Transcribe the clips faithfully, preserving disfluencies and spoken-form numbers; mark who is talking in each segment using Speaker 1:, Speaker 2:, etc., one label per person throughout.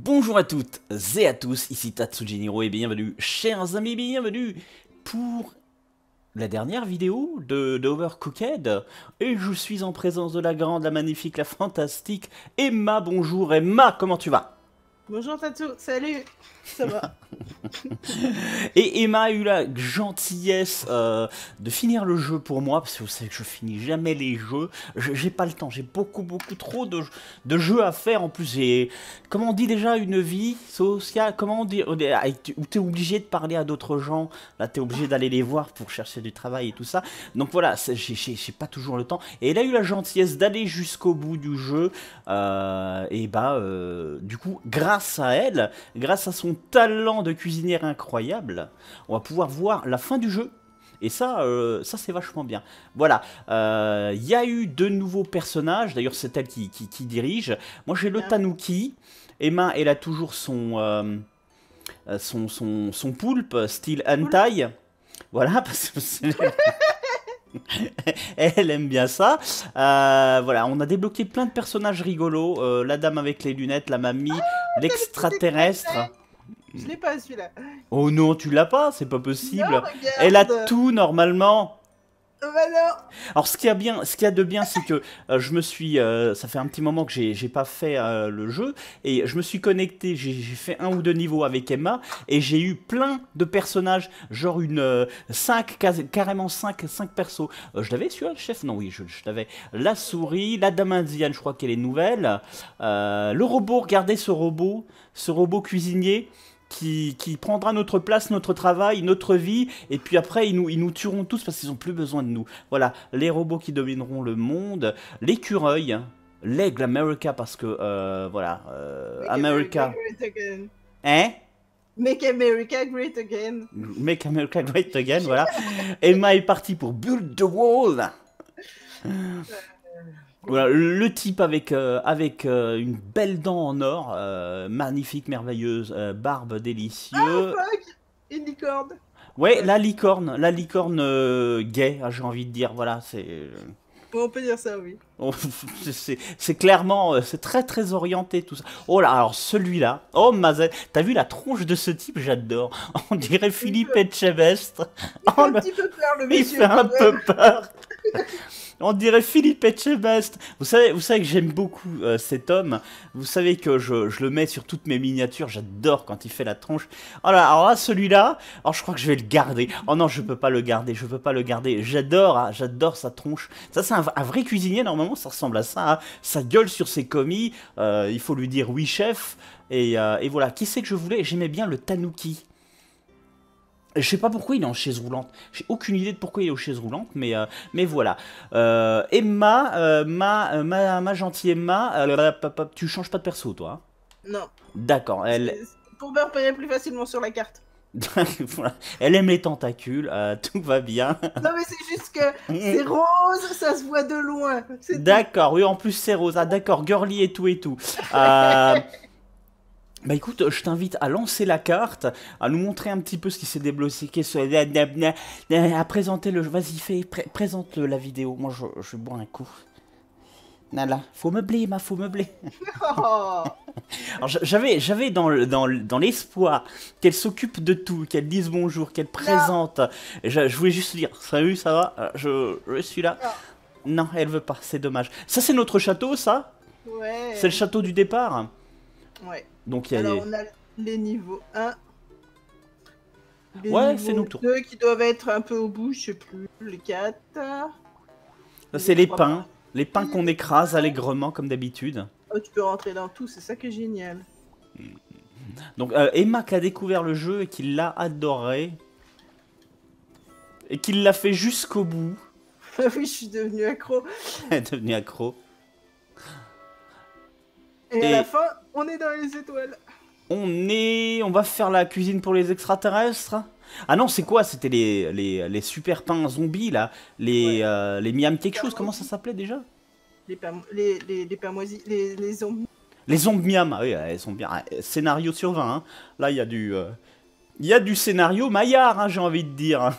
Speaker 1: Bonjour à toutes et à tous, ici Tatsujiniro et bienvenue, chers amis, bienvenue pour la dernière vidéo de, de Overcooked. Et je suis en présence de la grande, la magnifique, la fantastique Emma. Bonjour Emma, comment tu vas?
Speaker 2: Bonjour Tatsu, salut, ça va.
Speaker 1: Et Emma a eu la gentillesse euh, de finir le jeu pour moi, parce que vous savez que je finis jamais les jeux, j'ai pas le temps, j'ai beaucoup beaucoup trop de, de jeux à faire, en plus j'ai, comment on dit déjà, une vie sociale, comment on dit, où t'es obligé de parler à d'autres gens, là t'es obligé d'aller les voir pour chercher du travail et tout ça, donc voilà, j'ai pas toujours le temps, et elle a eu la gentillesse d'aller jusqu'au bout du jeu, euh, et bah euh, du coup, grâce à elle, grâce à son talent de cuisinière incroyable, on va pouvoir voir la fin du jeu. Et ça, euh, ça c'est vachement bien. Voilà, il euh, y a eu de nouveaux personnages, d'ailleurs c'est elle qui, qui, qui dirige. Moi j'ai le Tanuki, Emma elle a toujours son, euh, son, son, son poulpe, style hentai. Voilà, parce que c'est... Elle aime bien ça. Euh, voilà, on a débloqué plein de personnages rigolos. Euh, la dame avec les lunettes, la mamie, ah, l'extraterrestre.
Speaker 2: Je l'ai pas celui-là.
Speaker 1: Oh non, tu l'as pas, c'est pas possible. Non, elle a tout normalement.
Speaker 2: Oh bah non.
Speaker 1: Alors ce qu'il y a bien, ce qu'il y a de bien, c'est que euh, je me suis, euh, ça fait un petit moment que j'ai pas fait euh, le jeu et je me suis connecté, j'ai fait un ou deux niveaux avec Emma et j'ai eu plein de personnages, genre une euh, cinq, carrément cinq, cinq persos. Euh, je l'avais celui-là, le chef? Non, oui, je, je l'avais. La souris, la dame indienne, je crois qu'elle est nouvelle. Euh, le robot, regardez ce robot, ce robot cuisinier. Qui, qui prendra notre place, notre travail, notre vie, et puis après ils nous, ils nous tueront tous parce qu'ils n'ont plus besoin de nous. Voilà, les robots qui domineront le monde, l'écureuil, l'aigle America parce que, euh, voilà, euh, America... Hein?
Speaker 2: Make America Great Again.
Speaker 1: Make America Great Again, voilà. Emma est partie pour Build the Wall. Voilà, le type avec, euh, avec euh, une belle dent en or, euh, magnifique, merveilleuse, euh, barbe délicieuse.
Speaker 2: Ah, fuck! Une licorne.
Speaker 1: Ouais, la licorne, la licorne euh, gay, j'ai envie de dire, voilà, c'est...
Speaker 2: Bon, on peut dire ça, oui.
Speaker 1: C'est clairement, c'est très très orienté tout ça. Oh là, alors celui-là, oh Mazel, t'as vu la tronche de ce type, j'adore. On dirait Philippe Etchebest.
Speaker 2: Il fait un petit peu peur, le monsieur.
Speaker 1: Il fait un peu peur. On dirait Philippe Etchebest. Vous savez, vous savez que j'aime beaucoup euh, cet homme. Vous savez que je, je le mets sur toutes mes miniatures. J'adore quand il fait la tronche. Oh là, alors là, celui-là, alors je crois que je vais le garder. Oh non, je peux pas le garder. Je peux pas le garder. J'adore, hein, j'adore sa tronche. Ça, c'est un, un vrai cuisinier. Normalement, ça ressemble à ça. Hein. Ça gueule sur ses commis. Euh, il faut lui dire oui, chef. Et, euh, et voilà. Qui c'est que je voulais? J'aimais bien le Tanuki. Je sais pas pourquoi il est en chaise roulante. J'ai aucune idée de pourquoi il est en chaise roulante, mais, euh, mais voilà. Euh, Emma, euh, ma, euh, ma, ma gentille Emma, euh, tu changes pas de perso, toi?
Speaker 2: Non.
Speaker 1: D'accord. Elle...
Speaker 2: Pour me repérer plus facilement sur la carte.
Speaker 1: Elle aime les tentacules, euh, tout va bien.
Speaker 2: Non mais c'est juste que c'est rose, ça se voit de loin.
Speaker 1: D'accord, oui, en plus c'est rose. Ah d'accord, girly et tout et tout. Euh... Bah écoute, je t'invite à lancer la carte, à nous montrer un petit peu ce qui s'est débloqué, à présenter le... Vas-y, fais, pré présente la vidéo. Moi, je, je vais boire un coup. Nala, faut meubler, ma, faut meubler. Oh. J'avais j'avais dans, dans, dans l'espoir qu'elle s'occupe de tout, qu'elle dise bonjour, qu'elle présente. Je, je voulais juste dire, salut, ça va? Je, je suis là. Non. Non, elle veut pas, c'est dommage. Ça, c'est notre château, ça?
Speaker 2: Ouais.
Speaker 1: C'est le château du départ?
Speaker 2: Ouais.
Speaker 1: Donc, il y a
Speaker 2: Alors,
Speaker 1: les...
Speaker 2: on a les niveaux un. Les
Speaker 1: ouais, c'est nous le tour.
Speaker 2: deux qui doivent être un peu au bout, je sais plus. Les quatre.
Speaker 1: C'est les pains. Les pains qu'on écrase allègrement, comme d'habitude.
Speaker 2: Oh, tu peux rentrer dans tout, c'est ça qui est génial.
Speaker 1: Donc, euh, Emma qui a découvert le jeu et qui l'a adoré. Et qui l'a fait jusqu'au bout.
Speaker 2: Oui, je suis devenue accro.
Speaker 1: Elle est devenue accro.
Speaker 2: Et, et à la fin, on est dans les étoiles.
Speaker 1: On est... On va faire la cuisine pour les extraterrestres. Ah non, c'est quoi? C'était les, les, les super pains zombies, là. Les, ouais. euh, les miam quelque chose. Comment ça s'appelait déjà?
Speaker 2: Les pains les, les, les pains moisis, les, les zombies.
Speaker 1: Les zombies miam, ah oui, elles sont bien. Scénario sur vingt, hein. Là, il y a du... Euh... Il y a du scénario Maillard, hein, j'ai envie de dire.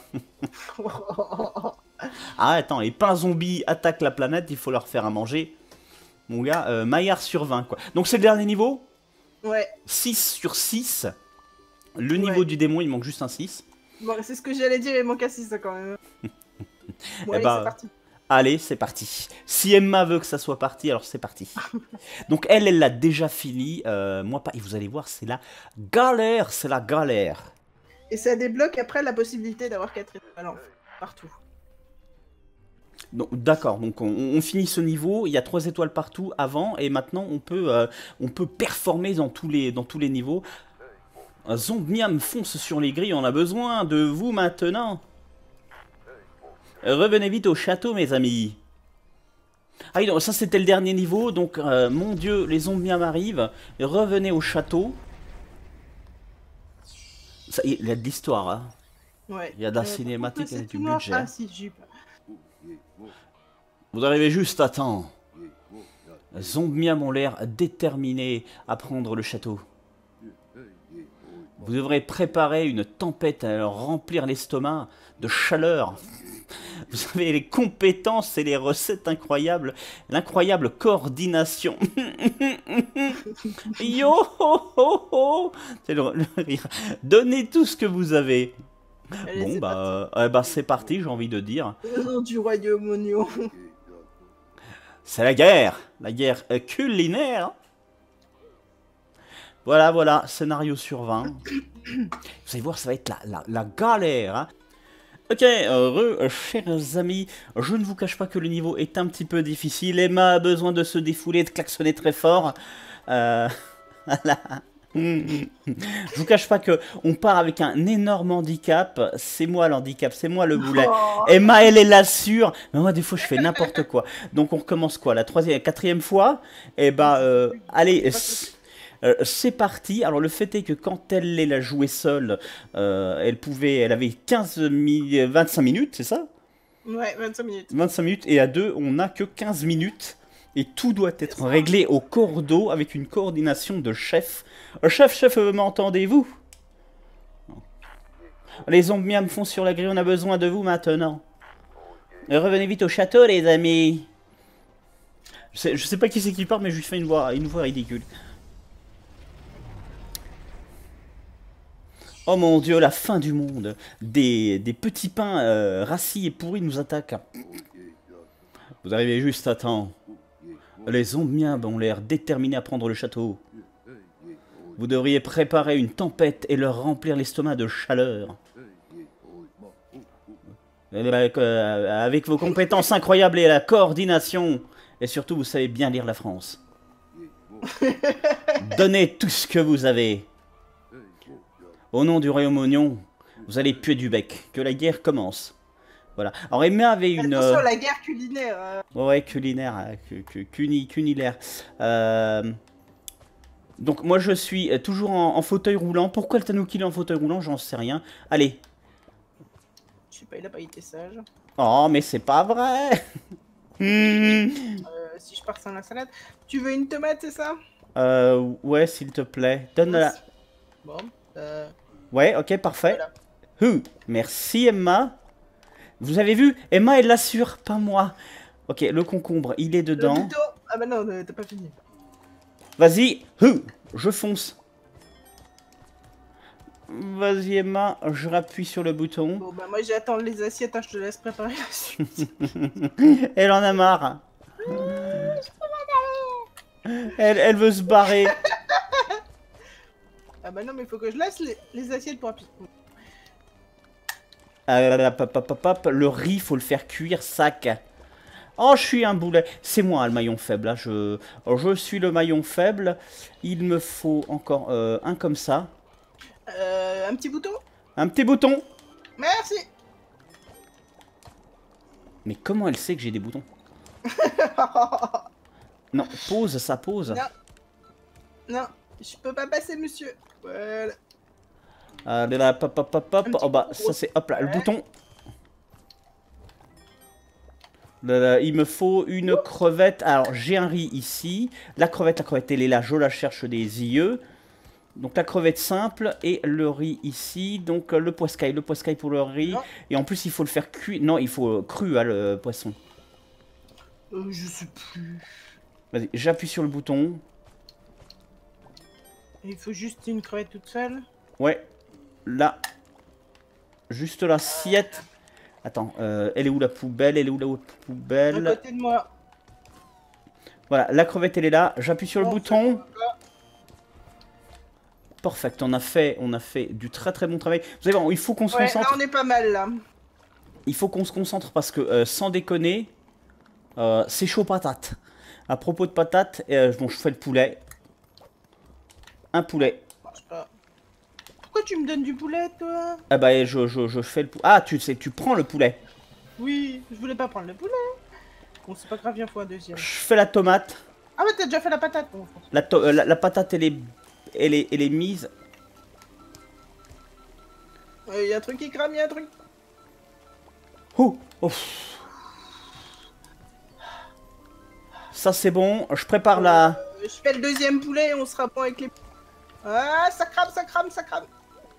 Speaker 1: Ah, attends, les pains zombies attaquent la planète, il faut leur faire à manger. Mon gars, euh, Maillard sur vingt, quoi. Donc, c'est le dernier niveau?
Speaker 2: Ouais.
Speaker 1: six sur six. Le
Speaker 2: Ouais.
Speaker 1: niveau du démon, il manque juste un six.
Speaker 2: Bon, c'est ce que j'allais dire, il manque à six quand même. Bon,
Speaker 1: Eh
Speaker 2: allez,
Speaker 1: bah,
Speaker 2: c'est parti.
Speaker 1: Allez, c'est parti. Si Emma veut que ça soit parti, alors c'est parti. Donc elle, elle l'a déjà fini. Euh, moi pas. Et vous allez voir, c'est la galère, c'est la galère.
Speaker 2: Et ça débloque après la possibilité d'avoir quatre étoiles en fait, partout.
Speaker 1: Donc, d'accord, donc on, on finit ce niveau, il y a trois étoiles partout avant, et maintenant on peut, euh, on peut performer dans tous les, dans tous les niveaux. Un Zombniam fonce sur les grilles, on a besoin de vous maintenant. Revenez vite au château, mes amis. Ah oui, donc ça c'était le dernier niveau, donc euh, mon dieu, les Zombniam arrivent, revenez au château. Ça, il y a de l'histoire, hein.
Speaker 2: Ouais.
Speaker 1: Il y a de la
Speaker 2: Euh,
Speaker 1: cinématique
Speaker 2: pourquoi
Speaker 1: et
Speaker 2: c'est
Speaker 1: du
Speaker 2: tout noir?
Speaker 1: budget.
Speaker 2: Ah si, j'ai pas.
Speaker 1: Vous arrivez juste à temps. Les Zombniam ont l'air déterminés à prendre le château. Vous devrez préparer une tempête à leur remplir l'estomac de chaleur. Vous avez les compétences et les recettes incroyables, l'incroyable coordination. Yo ho ho ho. C'est le, le rire. Donnez tout ce que vous avez.
Speaker 2: Allez,
Speaker 1: Bon
Speaker 2: c'est
Speaker 1: bah, euh, bah c'est parti, j'ai envie de dire.
Speaker 2: parti. Au nom du royaume oignon.
Speaker 1: C'est la guerre, la guerre euh, culinaire. Voilà, voilà, scénario sur vingt. Vous allez voir, ça va être la, la, la galère. Hein. Ok, heureux, euh, chers amis, je ne vous cache pas que le niveau est un petit peu difficile. Emma a besoin de se défouler, de klaxonner très fort. Euh, voilà. Je vous cache pas que on part avec un énorme handicap. C'est moi l'handicap, c'est moi le boulet.
Speaker 2: Oh.
Speaker 1: Emma, elle est là sûre. Mais moi, des fois, je fais n'importe quoi. Donc, on recommence quoi? La troisième, la quatrième fois? Et bah, euh, allez. Euh, c'est parti. Alors le fait est que quand elle la jouait seule, euh, elle pouvait, elle avait quinze mi- vingt-cinq minutes, c'est ça?
Speaker 2: Ouais, vingt-cinq minutes.
Speaker 1: vingt-cinq minutes et à deux, on n'a que quinze minutes et tout doit être réglé au cordeau avec une coordination de chef. Euh, chef, chef, euh, m'entendez-vous? Les Zombniam font sur la grille, on a besoin de vous maintenant. Euh, Revenez vite au château, les amis. Je sais, je sais pas qui c'est qui parle, mais je lui fais une voix, une voix ridicule. Oh mon dieu, la fin du monde. Des, des petits pains euh, rassis et pourris nous attaquent. Vous arrivez juste à temps. Les Zombniam ont l'air déterminés à prendre le château. Vous devriez préparer une tempête et leur remplir l'estomac de chaleur. Avec, euh, avec vos compétences incroyables et la coordination. Et surtout, vous savez bien lire la France. Donnez tout ce que vous avez. Au nom du royaume oignon, vous allez puer du bec. Que la guerre commence. Voilà. Alors Emma avait une...
Speaker 2: Attention,
Speaker 1: euh,
Speaker 2: la guerre culinaire. euh.
Speaker 1: Ouais, culinaire, euh, cu- cu- cuni- cunilaire. Euh, Donc moi je suis euh, toujours en, en fauteuil roulant. Pourquoi le Tanuki est en fauteuil roulant? J'en sais rien. Allez.
Speaker 2: Je sais pas, il a pas été sage.
Speaker 1: Oh, mais c'est pas vrai. Hmm.
Speaker 2: Euh, si je pars sans la salade. Tu veux une tomate, c'est ça?
Speaker 1: Euh, ouais, s'il te plaît. Donne-la.
Speaker 2: Bon. Euh,
Speaker 1: Ouais, ok, parfait.
Speaker 2: Voilà.
Speaker 1: Hum, merci Emma. Vous avez vu? Emma, elle l'assure, pas moi. Ok, le concombre, il est
Speaker 2: le
Speaker 1: dedans.
Speaker 2: bouton. Ah bah non, euh, t'as pas fini.
Speaker 1: Vas-y, hum, je fonce. Vas-y Emma, je rappuie sur le bouton.
Speaker 2: Bon bah moi j'attends les assiettes, hein, je te laisse préparer la suite.
Speaker 1: Elle en a marre. Elle, elle veut se barrer.
Speaker 2: Ah bah non, mais faut que je laisse les, les assiettes pour appuyer.
Speaker 1: Ah là là, pop, pop, pop, pop. Le riz, faut le faire cuire, sac. Oh, je suis un boulet. C'est moi le maillon faible. Là. Je... je suis le maillon faible. Il me faut encore euh, un comme ça.
Speaker 2: Euh, un petit bouton?
Speaker 1: Un petit bouton.
Speaker 2: Merci.
Speaker 1: Mais comment elle sait que j'ai des boutons? Non, pose, ça pose.
Speaker 2: Non. Non, je peux pas passer, monsieur. Voilà.
Speaker 1: Ah là là, pop, pop, pop, pop.
Speaker 2: Un petit
Speaker 1: Oh bah,
Speaker 2: peu
Speaker 1: ça c'est, hop là, le
Speaker 2: ouais.
Speaker 1: bouton. Là, là, il me faut une crevette. Alors, j'ai un riz ici. La crevette, la crevette, elle est là. Je la cherche des yeux. Donc, la crevette simple et le riz ici. Donc, euh, le poiscaille. Le poiscaille pour le riz.
Speaker 2: Non.
Speaker 1: Et en plus, il faut le faire cuire. Non, il faut euh, cru, hein, le poisson.
Speaker 2: Euh, je sais plus.
Speaker 1: Vas-y, j'appuie sur le bouton.
Speaker 2: Il faut juste une crevette toute seule.
Speaker 1: Ouais. Là. Juste l'assiette. Attends, euh, elle est où la poubelle? Elle est où la poubelle?
Speaker 2: À côté de moi.
Speaker 1: Voilà, la crevette elle est là. J'appuie sur le
Speaker 2: Bon,
Speaker 1: bouton. Parfait, on a fait, on a fait du très très bon travail. Vous savez, bon, il faut qu'on se
Speaker 2: ouais,
Speaker 1: concentre.
Speaker 2: là, on est pas mal là.
Speaker 1: Il faut qu'on se concentre parce que, euh, sans déconner, euh, c'est chaud patate. À propos de patates, euh, bon, je fais le poulet. Un poulet.
Speaker 2: Pourquoi tu me donnes du poulet, toi?
Speaker 1: Ah bah, je, je, je fais le poulet. Ah, tu sais, tu prends le poulet.
Speaker 2: Oui, je voulais pas prendre le poulet. Bon, c'est pas grave, il faut un deuxième.
Speaker 1: Je fais la tomate.
Speaker 2: Ah, mais t'as déjà fait la patate, bon.
Speaker 1: La, euh, la, la patate, elle est, elle est, elle est mise.
Speaker 2: Il euh, y a un truc qui crame, il y a un truc.
Speaker 1: Oh, oh. Ça, c'est bon. Je prépare euh, la...
Speaker 2: Je fais le deuxième poulet et on sera bon avec les... Ah, ça crame, ça crame, ça crame.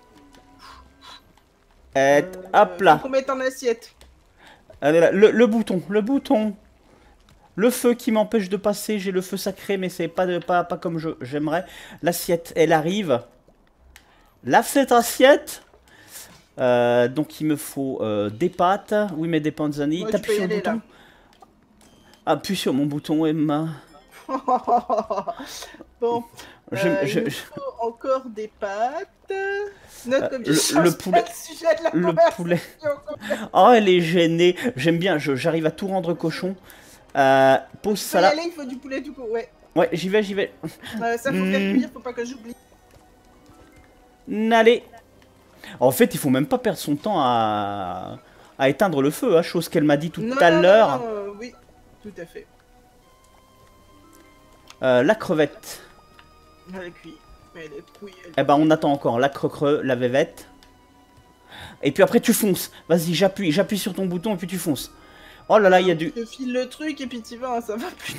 Speaker 1: Et euh, hop là.
Speaker 2: Faut qu'on mette en assiette.
Speaker 1: Allez là, le, le bouton, le bouton. Le feu qui m'empêche de passer, j'ai le feu sacré, mais c'est pas, de, pas, pas comme j'aimerais. L'assiette, elle arrive. Là, cette assiette. Euh, donc, il me faut euh, des pâtes. Oui, mais des panzani.
Speaker 2: Ouais,
Speaker 1: T'appuies sur le bouton. Là. Appuie sur mon bouton, Emma.
Speaker 2: Bon.
Speaker 1: Je,
Speaker 2: euh,
Speaker 1: je,
Speaker 2: il
Speaker 1: je...
Speaker 2: faut encore des pâtes. Note comme
Speaker 1: euh, le, le poulet.
Speaker 2: Le,
Speaker 1: le poulet. Oh, elle est gênée. J'aime bien, j'arrive à tout rendre cochon. Euh, pose ça là.
Speaker 2: Aller, il faut du poulet du coup, ouais.
Speaker 1: Ouais, j'y vais, j'y vais.
Speaker 2: Euh, ça faut mmh. faire cuire, faut pas que j'oublie.
Speaker 1: Allez. En fait, il faut même pas perdre son temps à, à éteindre le feu, hein, chose qu'elle m'a dit tout
Speaker 2: non,
Speaker 1: à l'heure.
Speaker 2: Euh, oui, tout à fait.
Speaker 1: Euh, la crevette.
Speaker 2: Elle est cuite. Elle est cuite. Elle...
Speaker 1: Eh ben, on attend encore la creux-creux, la vévette. Et puis après, tu fonces. Vas-y, j'appuie, j'appuie sur ton bouton et puis tu fonces. Oh là là, il y a du...
Speaker 2: Je file le truc et puis tu vas, hein, ça va plus.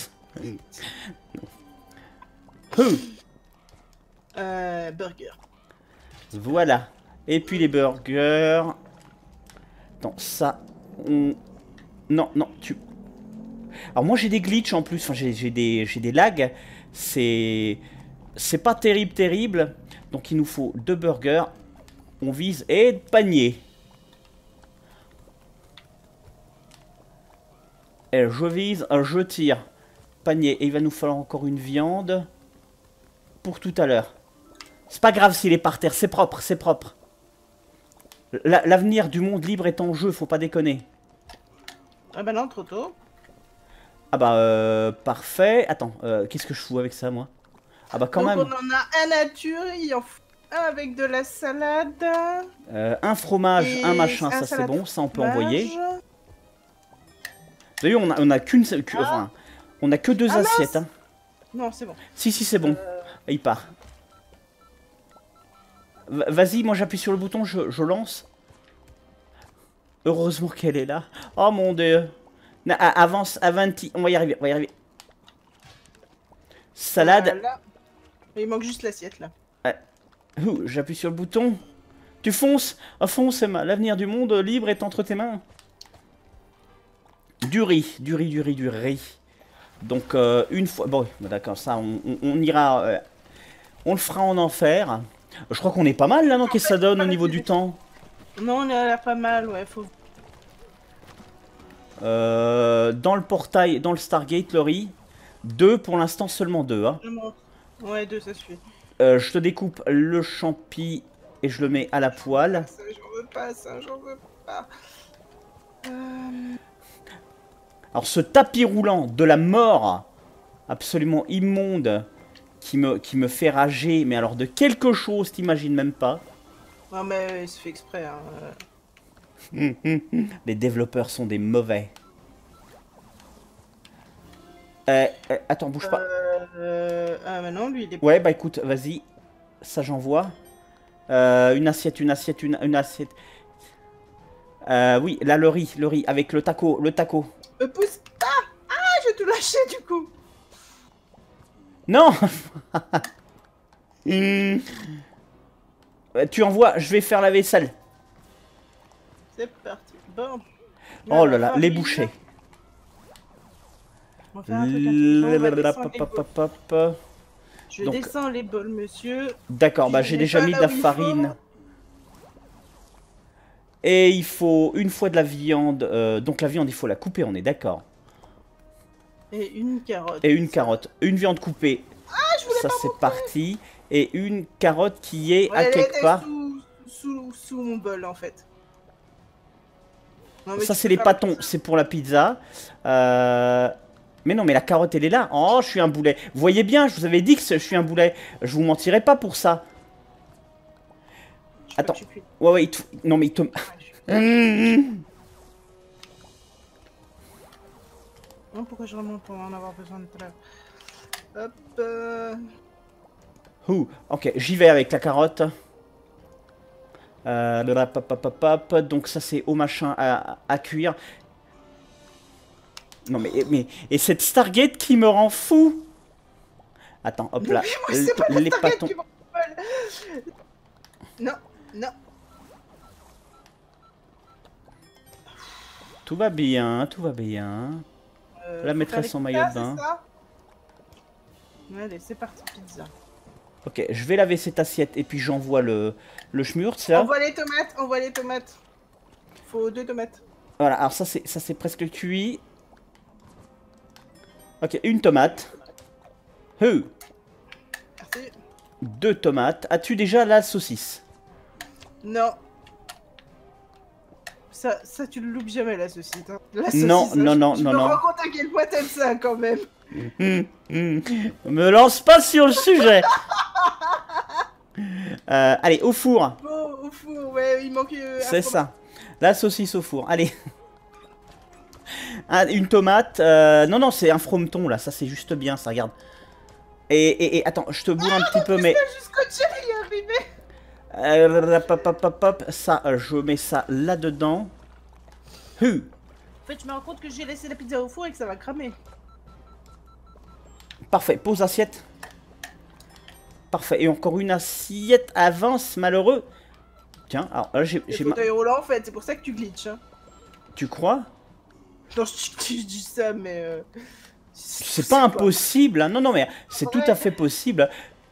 Speaker 2: euh, burger.
Speaker 1: Voilà. Et puis les burgers. Attends, ça... On... Non, non, tu... Alors moi j'ai des glitches en plus, enfin j'ai des, des lags. C'est... C'est pas terrible, terrible. Donc il nous faut deux burgers. On vise et panier. Et je vise, je tire. Panier. Et il va nous falloir encore une viande. Pour tout à l'heure. C'est pas grave s'il est par terre, c'est propre, c'est propre. L'avenir du monde libre est en jeu, faut pas déconner.
Speaker 2: Ah bah non, trop tôt.
Speaker 1: Ah bah euh, parfait. Attends, euh, qu'est-ce que je fous avec ça moi? Ah bah quand
Speaker 2: Donc
Speaker 1: même.
Speaker 2: on en a un nature, il en faut un avec de la salade.
Speaker 1: Euh, un fromage, un machin, ça c'est bon, ça on peut envoyer. D'ailleurs on a, on a qu'une... Qu ah. Enfin, on a que deux ah, assiettes. Hein.
Speaker 2: Non, c'est bon.
Speaker 1: Si, si, c'est bon. Euh... Il part. Vas-y, moi j'appuie sur le bouton, je, je lance. Heureusement qu'elle est là. Oh mon dieu. Na, avance, avanti. On va y arriver, on va y arriver. Salade.
Speaker 2: Voilà. Il manque juste l'assiette là.
Speaker 1: Ouais. J'appuie sur le bouton. Tu fonces. Oh, fonce, Emma. L'avenir du monde libre est entre tes mains. Du riz, du riz, du riz, du riz. Donc euh, une fois... Bon, d'accord, ça on, on, on ira... Euh, on le fera en enfer. Je crois qu'on est pas mal là, non? Qu'est-ce que ça donne au niveau du temps?
Speaker 2: Non, on a l'air pas mal, ouais, faut...
Speaker 1: Euh, dans le portail, dans le Stargate, le riz. Deux, pour l'instant seulement deux. Hein.
Speaker 2: Ouais, deux, ça suffit.
Speaker 1: Euh, je te découpe le champi et je le mets à la poêle.
Speaker 2: J'en veux pas, ça, j'en veux pas. Euh...
Speaker 1: Alors ce tapis roulant de la mort, absolument immonde, qui me, qui me fait rager, mais alors de quelque chose, t'imagines même pas.
Speaker 2: Non mais il se fait exprès. Hein.
Speaker 1: Les développeurs sont des mauvais. Euh, euh, attends, bouge pas.
Speaker 2: Euh, ah bah non, lui il est...
Speaker 1: Ouais, bah écoute, vas-y. Ça j'envoie. Euh, une assiette, une assiette, une, une assiette. Euh, oui, là le riz, le riz, avec le taco, le taco.
Speaker 2: Me pousse pas. Ah, je vais tout lâcher du coup.
Speaker 1: Non. mmh. Tu envoies, je vais faire la vaisselle.
Speaker 2: C'est parti. Bon.
Speaker 1: Oh là là, les bouchées.
Speaker 2: Je
Speaker 1: Donc,
Speaker 2: descends les bols, monsieur.
Speaker 1: d'accord, bah
Speaker 2: Je
Speaker 1: j'ai
Speaker 2: mets
Speaker 1: déjà
Speaker 2: pas
Speaker 1: mis
Speaker 2: là
Speaker 1: de la
Speaker 2: où il
Speaker 1: farine.
Speaker 2: faut.
Speaker 1: Et il faut une fois de la viande. euh, donc la viande, il faut la couper, on est d'accord.
Speaker 2: Et une carotte.
Speaker 1: Et une
Speaker 2: ça.
Speaker 1: carotte. Une viande coupée.
Speaker 2: Ah, je voulais
Speaker 1: Ça
Speaker 2: pas
Speaker 1: c'est
Speaker 2: montrer.
Speaker 1: parti. Et une carotte qui est
Speaker 2: Ouais,
Speaker 1: à
Speaker 2: elle
Speaker 1: quelque
Speaker 2: était
Speaker 1: part.
Speaker 2: sous, sous, sous mon bol, en fait. Non, mais
Speaker 1: Ça
Speaker 2: tu
Speaker 1: c'est
Speaker 2: peux
Speaker 1: les
Speaker 2: faire la
Speaker 1: pâtons,
Speaker 2: pizza.
Speaker 1: c'est pour la pizza. Euh... Mais non, mais la carotte elle est là. Oh, je suis un boulet. Vous voyez bien, je vous avais dit que je suis un boulet. Je vous mentirai pas pour ça.
Speaker 2: Je peux
Speaker 1: Attends.
Speaker 2: que tu cuis.
Speaker 1: Ouais, ouais, il te... non mais il te...
Speaker 2: Ouais, je-
Speaker 1: Mmh.
Speaker 2: Non, pourquoi je remonte pour en avoir besoin de tout à l'heure. Hop. Euh...
Speaker 1: Ouh, ok, j'y vais avec la carotte. Euh, blablabla, pop, pop, pop, pop. Donc ça c'est au machin à, à cuire. Non mais, mais et cette Stargate qui me rend fou. Attends, hop là.
Speaker 2: Mais moi, c'est pas la
Speaker 1: Les
Speaker 2: Stargate
Speaker 1: pâtons.
Speaker 2: qui m'en vole. Non, non.
Speaker 1: Tout va bien, tout va bien.
Speaker 2: Euh,
Speaker 1: La
Speaker 2: faut
Speaker 1: maîtresse
Speaker 2: faire
Speaker 1: en
Speaker 2: les
Speaker 1: maillot de
Speaker 2: pizzas,
Speaker 1: bain.
Speaker 2: c'est ça. Allez, c'est parti, pizza.
Speaker 1: Ok, je vais laver cette assiette et puis j'envoie le, le schmurz là.
Speaker 2: On voit les tomates, on voit les tomates. Faut deux tomates.
Speaker 1: Voilà, alors ça c'est ça c'est presque cuit. Ok, une tomate. Heu,
Speaker 2: Merci.
Speaker 1: deux tomates. As-tu déjà la saucisse?
Speaker 2: Non. Ça, ça, tu le loupes jamais, la saucisse. Hein. La saucisse,
Speaker 1: Non,
Speaker 2: hein,
Speaker 1: non,
Speaker 2: je-
Speaker 1: non,
Speaker 2: je
Speaker 1: non,
Speaker 2: me
Speaker 1: non.
Speaker 2: rends compte à quel point t'aimes ça, quand même.
Speaker 1: Hum, hum. Me lance pas sur le sujet. Euh, allez, au four.
Speaker 2: Bon, au four, ouais, il manque... euh, un
Speaker 1: C'est
Speaker 2: fromage.
Speaker 1: ça. La saucisse au four. Allez. Ah, une tomate. euh, Non, non, c'est un frometon là. Ça, c'est juste bien, ça. Regarde. Et, et, et attends, je te bourre un petit peu, mais.
Speaker 2: Jusqu'au cherry arrivé.
Speaker 1: Euh, pop, pop, pop, pop. Ça, euh, je mets ça là-dedans. Hu.
Speaker 2: En fait, je me rends compte que j'ai laissé la pizza au four et que ça va cramer.
Speaker 1: Parfait. Pose assiette. Parfait. Et encore une assiette. Avance, malheureux. Tiens, alors là, j'ai.
Speaker 2: C'est
Speaker 1: j'ai ma-
Speaker 2: fauteuil roulant, en fait, c'est pour ça que tu glitches. Hein.
Speaker 1: Tu crois?
Speaker 2: Non, je, je- je dis ça, mais... Euh...
Speaker 1: C'est pas impossible. Hein. Non, non, mais c'est tout
Speaker 2: Ouais.
Speaker 1: à fait possible.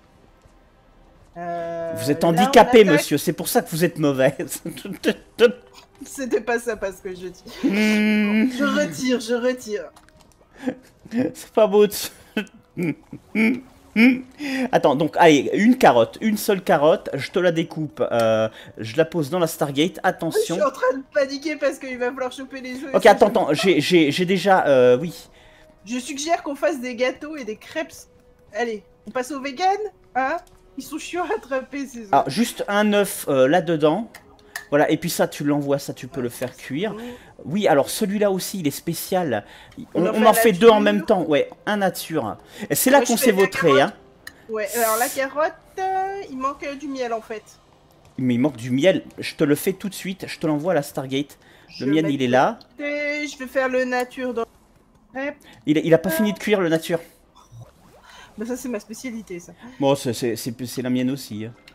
Speaker 2: Euh,
Speaker 1: Vous êtes
Speaker 2: là, on
Speaker 1: handicapé,
Speaker 2: attaque.
Speaker 1: monsieur. C'est pour ça que vous êtes mauvais.
Speaker 2: C'était pas ça, parce que je dis.
Speaker 1: Hmm,
Speaker 2: Je retire, je retire.
Speaker 1: c'est pas beau. de- Attends, donc, allez, une carotte. Une seule carotte. Je te la découpe. euh, je la pose dans la Stargate.
Speaker 2: Je
Speaker 1: Attention.
Speaker 2: suis en train de paniquer parce qu'il va falloir choper les œufs. et
Speaker 1: Ok,
Speaker 2: ça,
Speaker 1: attends,
Speaker 2: je-
Speaker 1: attends. J'ai j'ai- j'ai déjà... euh, oui.
Speaker 2: Je suggère qu'on fasse des gâteaux et des crêpes. Allez, on passe au vegan, hein? Ils sont chiants à attraper, ces œufs.
Speaker 1: Alors, juste un œuf euh, là-dedans. Voilà, et puis ça, tu l'envoies, ça, tu peux le faire cuire. Oui, alors celui-là aussi, il est spécial. On,
Speaker 2: On en
Speaker 1: on
Speaker 2: fait
Speaker 1: en fait deux en
Speaker 2: nature.
Speaker 1: même temps. Ouais, un nature. Et c'est là
Speaker 2: Moi,
Speaker 1: qu'on
Speaker 2: je fais
Speaker 1: s'est
Speaker 2: de la
Speaker 1: vautré, hein.
Speaker 2: Ouais, alors la carotte, euh, il manque euh, du miel en fait.
Speaker 1: Mais il manque du miel. Je te le fais tout de suite. Je te l'envoie à la Stargate. Le
Speaker 2: Je
Speaker 1: miel,
Speaker 2: mets
Speaker 1: il est
Speaker 2: de
Speaker 1: là.
Speaker 2: côté, je vais faire le nature dans le crêpe.
Speaker 1: Il, il a pas fini de cuire, le nature.
Speaker 2: Mais ça, c'est ma spécialité, ça.
Speaker 1: Bon, c'est- c'est c'est- c'est la mienne aussi. hein.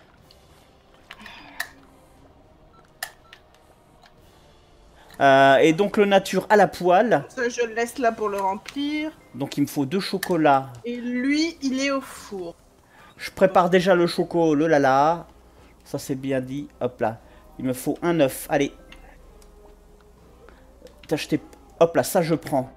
Speaker 1: Euh, et donc le nature à la poêle.
Speaker 2: Ça, je le laisse là pour le remplir.
Speaker 1: Donc il me faut deux chocolats.
Speaker 2: Et lui, il est au four.
Speaker 1: Je prépare déjà le choco, le lala. Ça c'est bien dit. Hop là. Il me faut un œuf. Allez. T'as acheté. Hop là, ça je prends.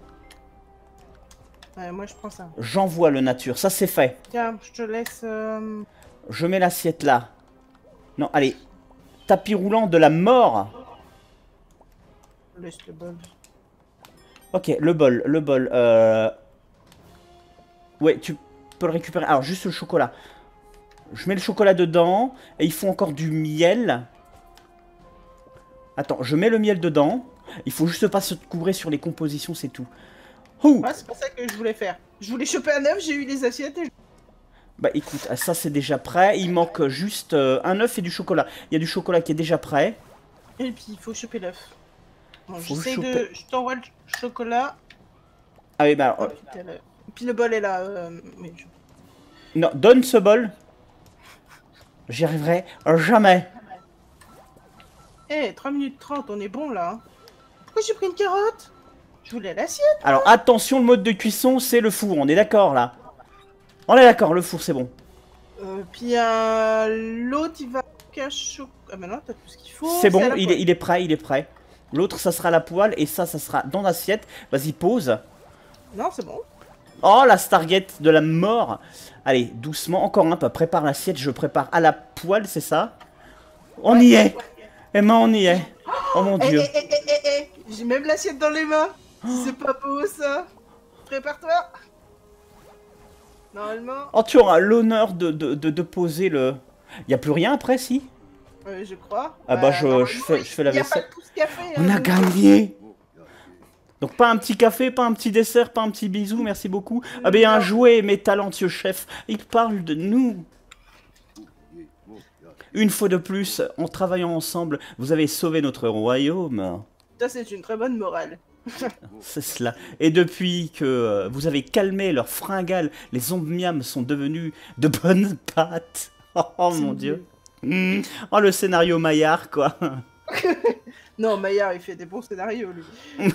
Speaker 2: Ouais, moi, je prends ça.
Speaker 1: J'envoie le nature. Ça c'est fait.
Speaker 2: Tiens, je te laisse... euh,
Speaker 1: Je mets l'assiette là. Non, allez. Tapis roulant de la mort.
Speaker 2: laisse le bol.
Speaker 1: Ok, le bol, le bol. Euh... Ouais, tu peux le récupérer. Alors, juste le chocolat. Je mets le chocolat dedans. Et il faut encore du miel. Attends, je mets le miel dedans. Il faut juste pas se couvrir sur les compositions, c'est tout. Ouh.
Speaker 2: Ouais, c'est pas ça que je voulais faire. Je voulais choper un œuf, j'ai eu les assiettes et... je-
Speaker 1: Bah écoute, ça c'est déjà prêt. Il manque juste euh, un œuf et du chocolat. Il y a du chocolat qui est déjà prêt.
Speaker 2: Et puis, il faut choper l'œuf. Bon,
Speaker 1: Faut
Speaker 2: j'essaie
Speaker 1: choper-
Speaker 2: de... Je t'envoie le chocolat.
Speaker 1: Ah oui, bah...
Speaker 2: Oh,
Speaker 1: euh,
Speaker 2: putain, le- Puis le bol est là. Euh... mais je-
Speaker 1: non, donne ce bol. J'y arriverai jamais.
Speaker 2: Eh, trois minutes trente, on est bon là. hein. Pourquoi j'ai pris une carotte? Je voulais l'assiette.
Speaker 1: Alors attention, le mode de cuisson, c'est le four. On est d'accord là? On est d'accord, le four c'est bon.
Speaker 2: Euh, puis euh, l'autre il va cacher. Ah bah non, t'as tout ce qu'il faut.
Speaker 1: C'est bon,
Speaker 2: à la
Speaker 1: il
Speaker 2: poêle.
Speaker 1: est, il est prêt, il est prêt. L'autre ça sera la poêle et ça, ça sera dans l'assiette. Vas-y, pose.
Speaker 2: Non, c'est bon.
Speaker 1: Oh, la Stargate de la mort. Allez, doucement, encore un peu. Prépare l'assiette, je prépare à la poêle, c'est ça? On
Speaker 2: Ouais,
Speaker 1: y est.
Speaker 2: ouais.
Speaker 1: Emma, on y est. Oh mon
Speaker 2: Eh,
Speaker 1: dieu.
Speaker 2: eh, eh, eh, eh, eh. J'ai même l'assiette dans les mains. C'est pas beau ça. Prépare-toi. Normalement,
Speaker 1: Oh, tu auras l'honneur de, de, de, de poser le... Y a plus rien après, si?
Speaker 2: euh, je crois.
Speaker 1: Ah bah, je,
Speaker 2: normalement,
Speaker 1: je, fais, je fais la
Speaker 2: il y a pas
Speaker 1: vaisselle.
Speaker 2: de pouce café.
Speaker 1: On
Speaker 2: hein,
Speaker 1: a
Speaker 2: donc-
Speaker 1: gagné. Donc pas un petit café, pas un petit dessert, pas un petit bisou, merci beaucoup. Ah ben un
Speaker 2: Non.
Speaker 1: jouet, mes talentueux chefs, ils parlent de nous. Une fois de plus, en travaillant ensemble, vous avez sauvé notre royaume.
Speaker 2: Ça, c'est une très bonne morale.
Speaker 1: C'est cela. Et depuis que euh, vous avez calmé leurs fringales, les zombiams sont devenus de bonnes pâtes. Oh, oh, mon dieu. Mmh. Oh le scénario Maillard quoi.
Speaker 2: Non, Maillard, il fait des bons scénarios, lui.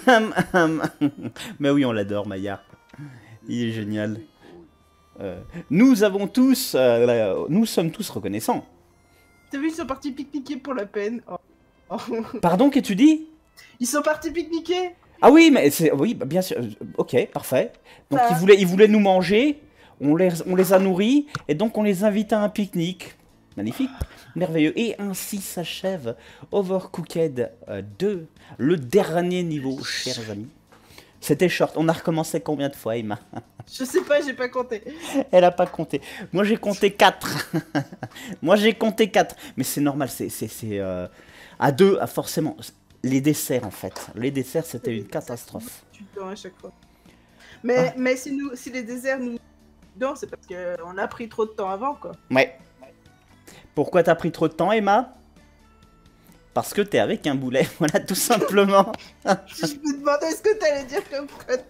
Speaker 1: Mais oui, on l'adore Maillard. Il est génial. Euh, nous avons tous, euh, nous sommes tous reconnaissants.
Speaker 2: T'as vu, ils sont partis pique-niquer pour la peine. Oh. Oh.
Speaker 1: Pardon, qu'as-tu dit?
Speaker 2: Ils sont partis pique-niquer.
Speaker 1: Ah oui, mais c'est, oui, bah, bien sûr. euh, Ok, parfait. Donc
Speaker 2: Ça.
Speaker 1: ils voulaient, ils voulaient nous manger. On les, on les a nourris et donc on les invite à un pique-nique. Magnifique, merveilleux. Et ainsi s'achève Overcooked euh, deux, le dernier niveau, chers amis. C'était short. On a recommencé combien de fois, Emma?
Speaker 2: Je sais pas, j'ai pas compté.
Speaker 1: Elle a pas compté. Moi j'ai compté quatre. Moi j'ai compté quatre. Mais c'est normal, c'est c'est c'est euh, à deux, à forcément. Les desserts en fait. Les desserts c'était une catastrophe.
Speaker 2: Tu te dors à chaque fois. Mais,
Speaker 1: Ah.
Speaker 2: mais si, nous, si les déserts nous donnent, c'est parce qu'on a pris trop de temps avant, quoi.
Speaker 1: Ouais. Pourquoi t'as pris trop de temps, Emma? Parce que t'es avec un boulet, voilà tout simplement.
Speaker 2: Je me demandais ce que t'allais dire comme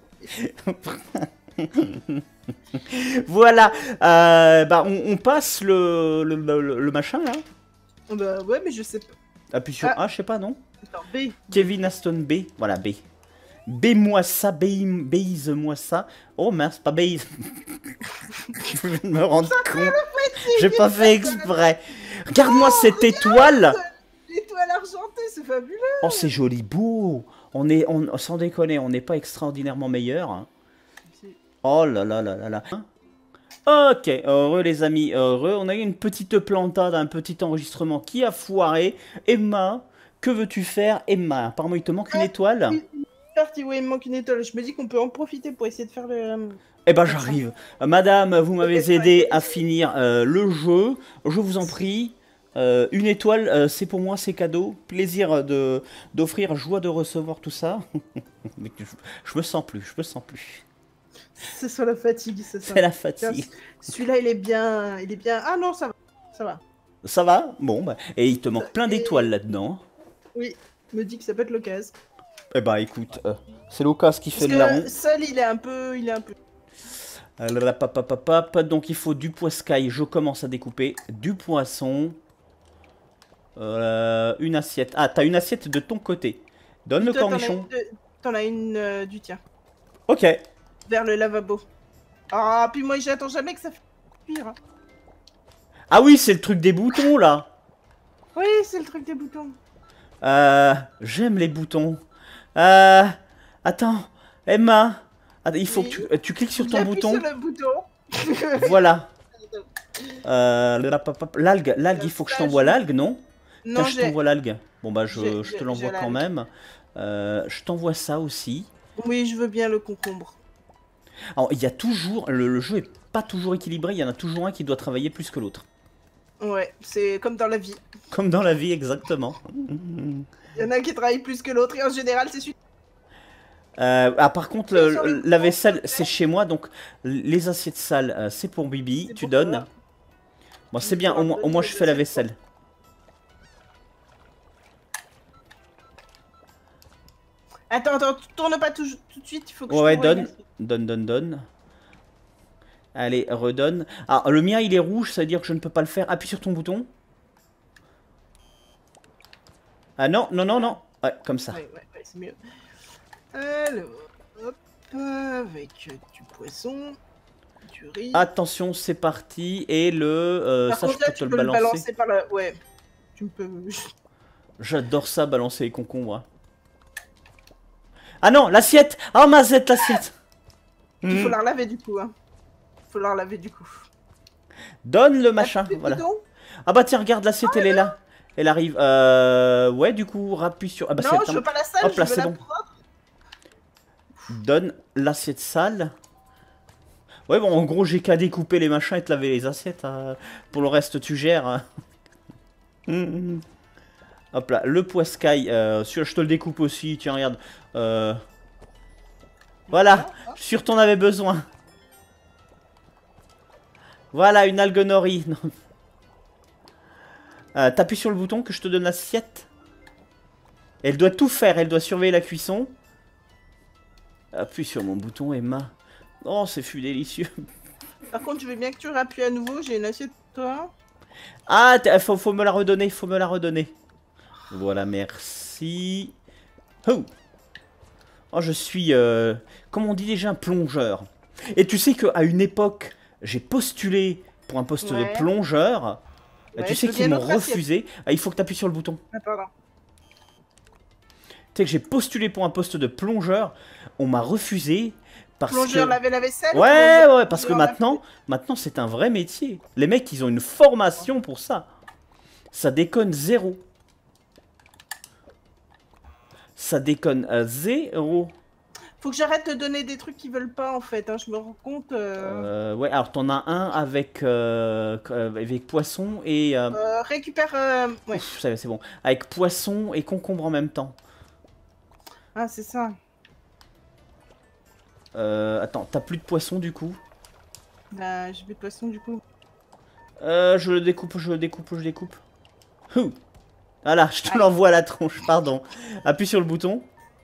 Speaker 1: Voilà. Euh, bah on, on passe le, le, le, le machin là.
Speaker 2: Bah ouais, mais je sais pas.
Speaker 1: Appuie sur
Speaker 2: Ah.
Speaker 1: A, je sais pas non.
Speaker 2: Attends, B.
Speaker 1: Kevin Aston B. Voilà B. B-moi ça, baise-moi ça. Oh mince, pas baise. Je vais me rendre compte. J'ai pas fait exprès. Regarde-moi cette étoile.
Speaker 2: L'étoile argentée, c'est fabuleux.
Speaker 1: Oh, c'est joli, beau. On est, on, sans déconner, on n'est pas extraordinairement meilleur. hein. Oh là là là là là. Ok, heureux les amis, heureux. On a eu une petite plantade, un petit enregistrement qui a foiré. Emma, que veux-tu faire, Emma? Apparemment, il te manque une
Speaker 2: Ah,
Speaker 1: étoile.
Speaker 2: oui. Parti, ouais, il me manque une étoile. Je me dis qu'on peut en profiter pour essayer de faire le.
Speaker 1: Eh ben j'arrive. Euh, Madame, vous m'avez aidé à finir euh, le jeu. Je vous en prie. Euh, une étoile, euh, c'est pour moi, c'est cadeau. Plaisir de d'offrir, joie de recevoir tout ça. Mais je, je me sens plus, je me sens plus.
Speaker 2: C'est sur la fatigue, c'est ça.
Speaker 1: C'est la fatigue.
Speaker 2: Celui-là, il est bien. Il est bien. Ah non, ça va. Ça va.
Speaker 1: Ça va? Bon, bah, et il te manque plein d'étoiles là-dedans.
Speaker 2: Oui, me dit que ça peut être l'occasion.
Speaker 1: Eh bah écoute, euh, c'est l'occasion qui fait
Speaker 2: Parce
Speaker 1: le larron.
Speaker 2: que seul, il est un peu. Il est un peu.
Speaker 1: Euh, pap, pap, pap, pap. Donc il faut du poiscaille, je commence à découper. Du poisson. Euh, une assiette. Ah, t'as une assiette de ton côté. Donne le
Speaker 2: Toi, t'en as
Speaker 1: cornichon.
Speaker 2: une de- T'en as une euh, du tien.
Speaker 1: Ok.
Speaker 2: Vers le lavabo. Ah, puis moi, j'attends jamais que ça fasse cuire. Hein.
Speaker 1: Ah oui, c'est le truc des boutons là.
Speaker 2: Oui, c'est le truc des boutons.
Speaker 1: Euh, j'aime les boutons. Euh, attends, Emma. Attends, il faut
Speaker 2: Oui.
Speaker 1: que tu, tu cliques sur ton
Speaker 2: J'appuie
Speaker 1: bouton.
Speaker 2: sur le bouton.
Speaker 1: Voilà. Euh, la- pa- pa- l'algue, l'algue, il faut que je
Speaker 2: Ça,
Speaker 1: t'envoie
Speaker 2: je-
Speaker 1: l'algue, non?
Speaker 2: Non,
Speaker 1: Tiens, je
Speaker 2: j'ai.
Speaker 1: t'envoie l'algue. Bon bah je,
Speaker 2: j'ai-
Speaker 1: je
Speaker 2: j'ai-
Speaker 1: te l'envoie
Speaker 2: j'ai
Speaker 1: quand
Speaker 2: l'algue.
Speaker 1: même. Euh, je t'envoie ça aussi.
Speaker 2: Oui, je veux bien le concombre.
Speaker 1: Alors il y a toujours, le, le jeu est pas toujours équilibré. Il y en a toujours un qui doit travailler plus que l'autre.
Speaker 2: Ouais, c'est comme dans la vie.
Speaker 1: Comme dans la vie exactement.
Speaker 2: Il y en a un qui travaille plus que l'autre, et en général, c'est celui.
Speaker 1: Euh, ah par contre,
Speaker 2: Et
Speaker 1: le-
Speaker 2: sur le
Speaker 1: la
Speaker 2: bouton,
Speaker 1: vaisselle
Speaker 2: s'il te
Speaker 1: c'est
Speaker 2: plaît.
Speaker 1: chez moi, donc les assiettes sales euh, c'est pour Bibi.
Speaker 2: C'est
Speaker 1: Tu
Speaker 2: pour
Speaker 1: donnes.
Speaker 2: toi.
Speaker 1: Bon c'est bien, au moins, au moins je fais la vaisselle.
Speaker 2: Attends, attends, tourne pas tout, tout de suite, il faut que je
Speaker 1: Ouais,
Speaker 2: t'envoie une
Speaker 1: donne,
Speaker 2: assiette.
Speaker 1: donne, donne, donne. Allez, redonne. Ah, le mien il est rouge, ça veut dire que je ne peux pas le faire. Appuie sur ton bouton. Ah non, non, non, non. Ouais, comme ça.
Speaker 2: Ouais, ouais, ouais, c'est mieux. Alors, hop, avec euh, du poisson, tu ris.
Speaker 1: Attention, c'est parti. Et le... Euh,
Speaker 2: Par
Speaker 1: ça,
Speaker 2: contre,
Speaker 1: je peux
Speaker 2: là,
Speaker 1: te
Speaker 2: tu
Speaker 1: le
Speaker 2: peux
Speaker 1: balancer.
Speaker 2: le balancer par là. Ouais. Tu peux...
Speaker 1: J'adore ça, balancer les concombres. Ah non, l'assiette. Ah, ma zette, l'assiette.
Speaker 2: Il faut
Speaker 1: Mm.
Speaker 2: la relaver du coup. Hein. Faut la relaver du coup.
Speaker 1: Donne le machin,
Speaker 2: Plus de
Speaker 1: voilà.
Speaker 2: bidon.
Speaker 1: Ah bah tiens, regarde, l'assiette, elle est là. Elle arrive. Euh... Ouais, du coup, rappuie sur... Ah bah
Speaker 2: Non,
Speaker 1: c'est...
Speaker 2: je veux pas la sale,
Speaker 1: Hop
Speaker 2: je
Speaker 1: là,
Speaker 2: veux
Speaker 1: c'est
Speaker 2: la
Speaker 1: bon.
Speaker 2: propre.
Speaker 1: Donne l'assiette sale. Ouais, bon, en gros, j'ai qu'à découper les machins et te laver les assiettes. Hein. Pour le reste, tu gères. Hein. Hum, hum. Hop là, le poiscaille. Euh, celui-là, je te le découpe aussi. Tiens, regarde. Euh... Voilà, je suis sûr que t'en avais besoin. Voilà, une algue nori. Non. Euh, T'appuies sur le bouton que je te donne l'assiette. Elle doit tout faire, elle doit surveiller la cuisson. Appuie sur mon bouton, Emma. Oh, c'est fut délicieux.
Speaker 2: Par contre, je veux bien que tu rappuies à nouveau. J'ai une assiette pour toi.
Speaker 1: Ah, faut, faut me la redonner, faut me la redonner. Voilà, merci. Oh, oh je suis, euh, comme on dit déjà, un plongeur. Et tu sais qu'à une époque, j'ai postulé pour un poste
Speaker 2: Ouais.
Speaker 1: de plongeur.
Speaker 2: Ouais,
Speaker 1: tu
Speaker 2: je
Speaker 1: sais
Speaker 2: veux
Speaker 1: qu'ils
Speaker 2: bien
Speaker 1: m'ont
Speaker 2: notre assiette.
Speaker 1: refusé. Ah, il faut que tu appuies sur le bouton.
Speaker 2: Ah, pardon.
Speaker 1: Tu sais que j'ai postulé pour un poste de plongeur. On m'a refusé parce
Speaker 2: Plongeur
Speaker 1: que...
Speaker 2: laver la vaisselle.
Speaker 1: Ouais,
Speaker 2: plongeur-
Speaker 1: ouais, parce que
Speaker 2: plongeur
Speaker 1: maintenant, maintenant c'est un vrai métier. Les mecs, ils ont une formation pour ça. Ça déconne zéro. Ça déconne à zéro.
Speaker 2: Faut que j'arrête de donner des trucs qu'ils veulent pas en fait. Hein. Je me rends compte. Euh...
Speaker 1: Euh, ouais, alors t'en as un avec, euh, avec poisson et... euh,
Speaker 2: Euh, récupère. euh, Ouais.
Speaker 1: ouf, ça, c'est bon. Avec poisson et concombre en même temps.
Speaker 2: Ah, c'est ça.
Speaker 1: Euh, attends, t'as plus de poisson du coup?
Speaker 2: Bah, j'ai plus de poisson du coup.
Speaker 1: Euh, je le découpe, je le découpe, je le découpe. Hou. Voilà, je te l'envoie à la tronche, pardon. Appuie sur le bouton.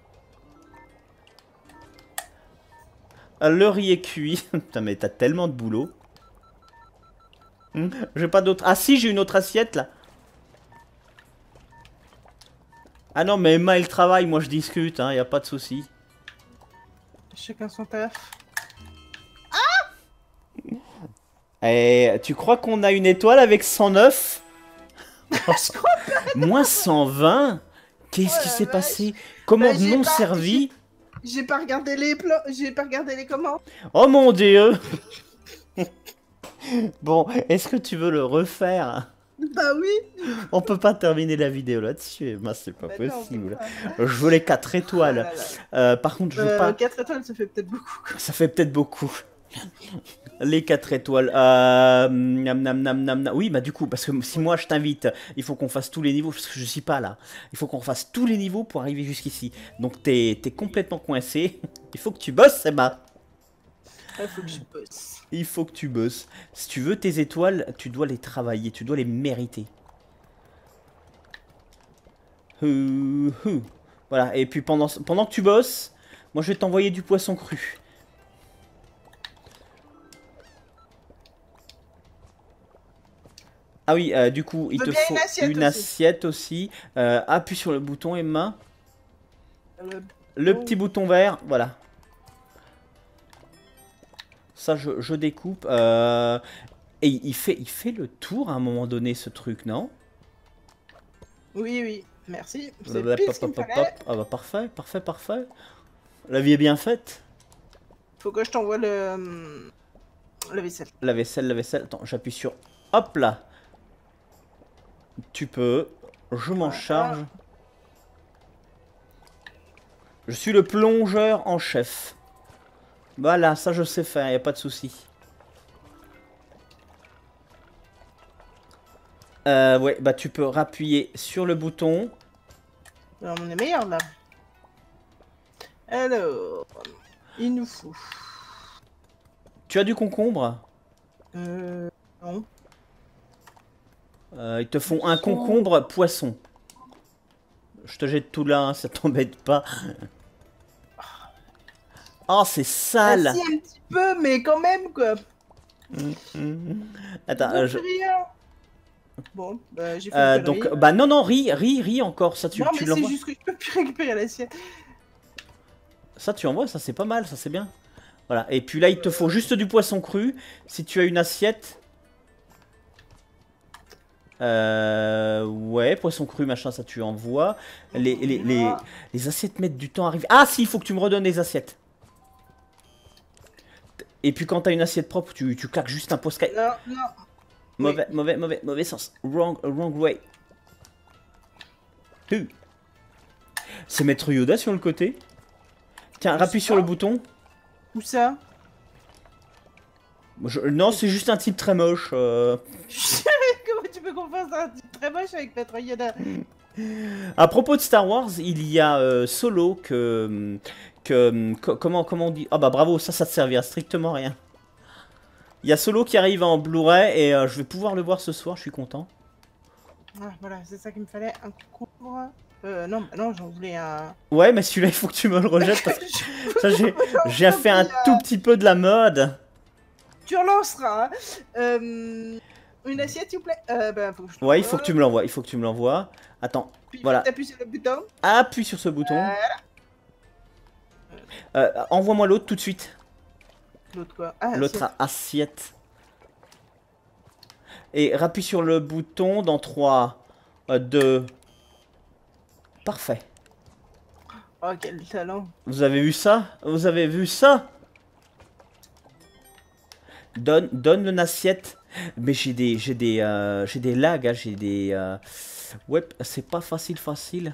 Speaker 1: Le riz est cuit. Putain, mais t'as tellement de boulot. Hmm, j'ai pas d'autre... Ah si, j'ai une autre assiette, là. Ah non, mais Emma, elle travaille, moi je discute, hein, y a pas de souci.
Speaker 2: Chacun son taf.
Speaker 1: Et tu crois qu'on a une étoile avec cent neuf?
Speaker 2: Je crois pas.
Speaker 1: Moins cent vingt? Qu'est-ce
Speaker 2: Oh
Speaker 1: qui
Speaker 2: la
Speaker 1: s'est
Speaker 2: vache.
Speaker 1: passé? Commande
Speaker 2: Bah, j'ai
Speaker 1: non
Speaker 2: pas-
Speaker 1: servie?
Speaker 2: J'ai pas regardé les plans. J'ai pas regardé les commandes.
Speaker 1: Oh mon dieu! Bon, est-ce que tu veux le refaire?
Speaker 2: Bah oui.
Speaker 1: On peut pas terminer la vidéo là-dessus, Emma, c'est pas
Speaker 2: Bah non, on peut
Speaker 1: possible.
Speaker 2: pas.
Speaker 1: Je veux les quatre
Speaker 2: Oh
Speaker 1: étoiles.
Speaker 2: là là.
Speaker 1: Euh, par contre, je veux
Speaker 2: Euh,
Speaker 1: pas...
Speaker 2: quatre étoiles, ça fait peut-être beaucoup.
Speaker 1: Ça fait peut-être beaucoup. Les quatre étoiles. Euh... Nam, nam, nam, nam, nam. Oui, bah du coup, parce que si moi je t'invite, il faut qu'on fasse tous les niveaux, parce que je suis pas là. Il faut qu'on fasse tous les niveaux pour arriver jusqu'ici. Donc t'es t'es complètement coincé. Il faut que tu bosses, Emma.
Speaker 2: Il faut que je bosse.
Speaker 1: Il faut que tu bosses. Si tu veux tes étoiles, tu dois les travailler, tu dois les mériter. Hou, hou. Voilà, et puis pendant, pendant que tu bosses, moi je vais t'envoyer du poisson cru. Ah oui, euh, du coup, il
Speaker 2: veux
Speaker 1: te
Speaker 2: bien
Speaker 1: faut
Speaker 2: une assiette
Speaker 1: une
Speaker 2: aussi.
Speaker 1: assiette aussi. Euh, appuie sur le bouton, Emma.
Speaker 2: Le...
Speaker 1: Le
Speaker 2: Oh.
Speaker 1: petit bouton vert, voilà. Ça, je, je découpe. Euh, et il fait, il fait le tour à un moment donné, ce truc, non?
Speaker 2: Oui, oui. Merci. C'est
Speaker 1: Hop,
Speaker 2: pile
Speaker 1: hop,
Speaker 2: ce qu'il me
Speaker 1: hop, hop,
Speaker 2: fallait.
Speaker 1: hop. Ah bah parfait, parfait, parfait. La vie est bien faite.
Speaker 2: Faut que je t'envoie le... hum, la vaisselle.
Speaker 1: La vaisselle, la vaisselle. Attends, j'appuie sur... Hop là. Tu peux. Je m'en
Speaker 2: Voilà.
Speaker 1: charge. Je suis le plongeur en chef. Voilà, ça je sais faire, y a pas de souci. Euh, ouais, bah tu peux rappuyer sur le bouton.
Speaker 2: Alors, on est meilleur là. Alors, il nous faut...
Speaker 1: Tu as du concombre?
Speaker 2: Euh... Non.
Speaker 1: Euh, ils te font un concombre poisson. Je te jette tout là, hein, ça t'embête pas. Oh, c'est sale.
Speaker 2: Ah, si, un petit peu, mais quand même, quoi.
Speaker 1: Hum, hum. Attends,
Speaker 2: Donc,
Speaker 1: euh, je-
Speaker 2: rien. Bon, bah, j'ai fait
Speaker 1: euh,
Speaker 2: une
Speaker 1: donc,
Speaker 2: connerie.
Speaker 1: bah non, non, ris, ris, ris encore. Ça, tu,
Speaker 2: Non,
Speaker 1: tu
Speaker 2: mais c'est
Speaker 1: l'envoies.
Speaker 2: juste que je peux plus récupérer l'assiette.
Speaker 1: Ça, tu envoies, ça, c'est pas mal, ça, c'est bien. Voilà, et puis là, il te faut juste du poisson cru. Si tu as une assiette... Euh... Ouais, poisson cru, machin, ça tu envoies. Les, les, les, les assiettes mettent du temps à arriver. Ah si, il faut que tu me redonnes les assiettes. Et puis quand t'as une assiette propre, tu, tu claques juste un post.
Speaker 2: Non, non.
Speaker 1: Mauvais,
Speaker 2: Oui.
Speaker 1: mauvais, mauvais, mauvais sens. Wrong, wrong way. C'est Maître Yoda sur le côté. Tiens, rappuie sur le bouton.
Speaker 2: Où ça?
Speaker 1: Je... Non, c'est juste un type très moche. Euh...
Speaker 2: Comment tu peux confondre un type très moche avec Maître Yoda?
Speaker 1: À propos de Star Wars, il y a euh, Solo que... que co comment, comment on dit? Ah bah bravo, ça, ça te servira strictement rien. Il y a Solo qui arrive en Blu-ray et euh, je vais pouvoir le voir ce soir, je suis content.
Speaker 2: Ah, voilà, c'est ça qu'il me fallait, un couvre. Euh, non, non, j'en voulais un...
Speaker 1: Ouais, mais celui-là, il faut que tu me le rejettes parce que ça, j'ai fait un tout petit peu de la mode.
Speaker 2: Tu relanceras, hein. Euh, une assiette, s'il vous plaît. Euh, bah, faut que je
Speaker 1: ouais, il faut que tu me l'envoies, il faut que tu me l'envoies. Attends,
Speaker 2: Puis,
Speaker 1: voilà.
Speaker 2: T'appuies sur le bouton.
Speaker 1: Appuie sur ce bouton.
Speaker 2: Voilà.
Speaker 1: Euh, Envoie-moi l'autre tout de suite.
Speaker 2: L'autre quoi? Ah,
Speaker 1: L'autre assiette. Et rappuie sur le bouton dans trois, deux... Parfait.
Speaker 2: Oh, quel talent.
Speaker 1: Vous avez vu ça? Vous avez vu ça? Donne, donne une assiette. Mais j'ai des, j'ai des, euh, j'ai des lags, hein, j'ai des... Euh... Ouais, c'est pas facile, facile.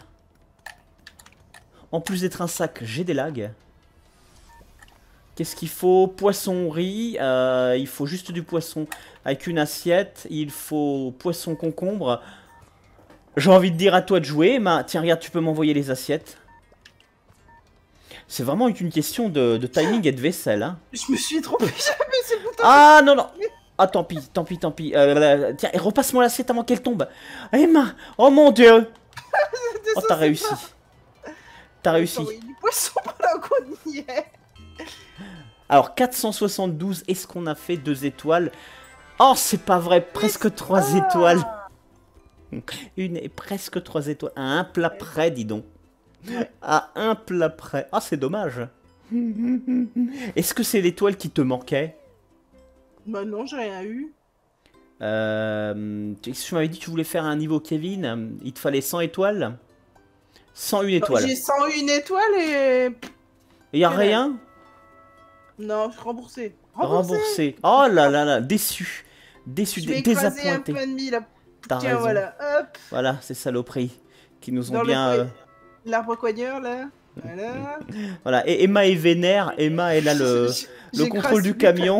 Speaker 1: En plus d'être un sac, j'ai des lags. Qu'est-ce qu'il faut? Poisson riz. Euh, il faut juste du poisson avec une assiette. Il faut poisson concombre. J'ai envie de dire à toi de jouer. Mais tiens, regarde, tu peux m'envoyer les assiettes. C'est vraiment une question de, de timing et de vaisselle. Hein.
Speaker 2: Je me suis trompé, jamais c'est le bouton.
Speaker 1: Ah non, non. Ah tant pis, tant pis, tant pis. Euh, tiens, et repasse-moi l'assiette avant qu'elle tombe. Emma, oh mon dieu. Oh, t'as réussi. T'as réussi.
Speaker 2: Du poisson pendant qu'on y est.
Speaker 1: Alors, quatre cent soixante-douze, est-ce qu'on a fait deux étoiles? Oh, c'est pas vrai, presque trois ah. étoiles. Une et presque trois étoiles. À un plat près, dis donc. Ouais. À un plat près. Ah, c'est dommage. Est-ce que c'est l'étoile qui te manquait?
Speaker 2: Bah non, j'ai rien eu.
Speaker 1: Euh, tu m'avais dit que tu voulais faire un niveau Kevin. Il te fallait cent étoiles. cent une étoiles.
Speaker 2: J'ai cent une étoiles et...
Speaker 1: Il y a rien?
Speaker 2: Non, remboursé.
Speaker 1: Remboursé. Remboursé. Oh là là là, déçu. Déçu,
Speaker 2: dé
Speaker 1: désappointé.
Speaker 2: Un peu de mie, là.
Speaker 1: T'as raison.
Speaker 2: Voilà, hop.
Speaker 1: Voilà, ces saloperies qui nous ont
Speaker 2: Dans
Speaker 1: bien... Euh...
Speaker 2: L'arbre coigneur, là. Voilà.
Speaker 1: Voilà, et Emma est vénère. Emma, elle a le, le contrôle du camion.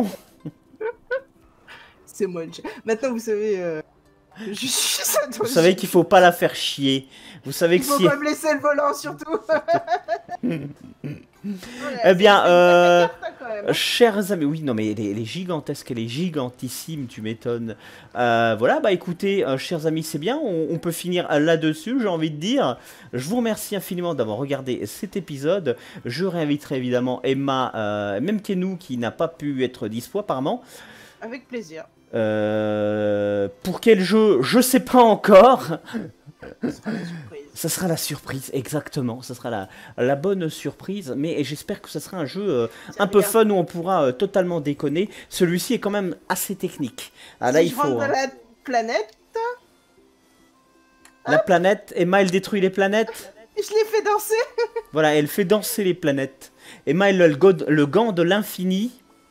Speaker 2: C'est moi. Maintenant, vous savez... Euh... Je suis ça,
Speaker 1: vous savez qu'il faut pas la faire chier. Vous savez que
Speaker 2: si... Il faut
Speaker 1: si...
Speaker 2: pas me laisser le volant, surtout.
Speaker 1: Voilà, eh bien, euh, carte, chers amis, oui, non mais elle est, elle est gigantesque, elle est gigantissime, tu m'étonnes. Euh, voilà, bah écoutez, euh, chers amis, c'est bien, on, on peut finir là-dessus, j'ai envie de dire. Je vous remercie infiniment d'avoir regardé cet épisode. Je réinviterai évidemment Emma, euh, même Kenou qui n'a pas pu être dispo apparemment.
Speaker 2: Avec plaisir.
Speaker 1: Euh, pour quel jeu, je sais pas encore. Ça sera la surprise, exactement. Ça sera la, la bonne surprise. Mais j'espère que ça sera un jeu euh, un peu fun où on pourra euh, totalement déconner. Celui-ci est quand même assez technique. Ah, là,
Speaker 2: si
Speaker 1: il
Speaker 2: je
Speaker 1: faut.
Speaker 2: Rentre dans la planète.
Speaker 1: La Hop. planète. Emma, elle détruit les planètes.
Speaker 2: Je l'ai fait danser.
Speaker 1: Voilà, elle fait danser les planètes. Emma, elle a le, god, le gant de l'infini.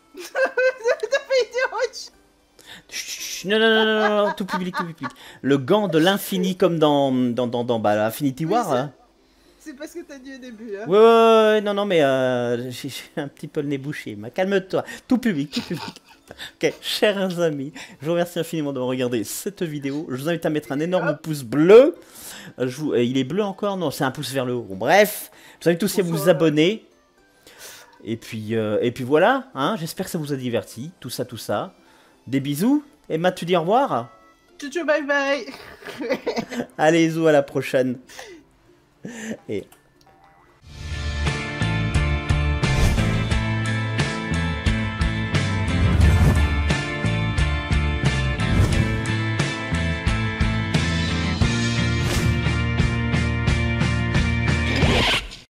Speaker 1: Non, non, non, non, non, tout public, tout public. Le gant de l'infini comme dans, dans, dans, dans bah, Infinity War.
Speaker 2: Oui,
Speaker 1: hein.
Speaker 2: C'est parce que t'as dit au début. Hein.
Speaker 1: Ouais, ouais, ouais, non, non, mais euh, j'ai un petit peu le nez bouché. Calme-toi. Tout public, tout public. Ok, chers amis, je vous remercie infiniment d'avoir regardé cette vidéo. Je vous invite à mettre un énorme Hop. pouce bleu. Je vous, euh, il est bleu encore? Non, c'est un pouce vers le haut. Bon, bref, je vous invite aussi à vous abonner. Et puis, euh, et puis voilà, hein, j'espère que ça vous a diverti. Tout ça, tout ça. Des bisous. Emma, tu dis au revoir?
Speaker 2: Tchou bye bye.
Speaker 1: Allez, zou, à la prochaine. Et...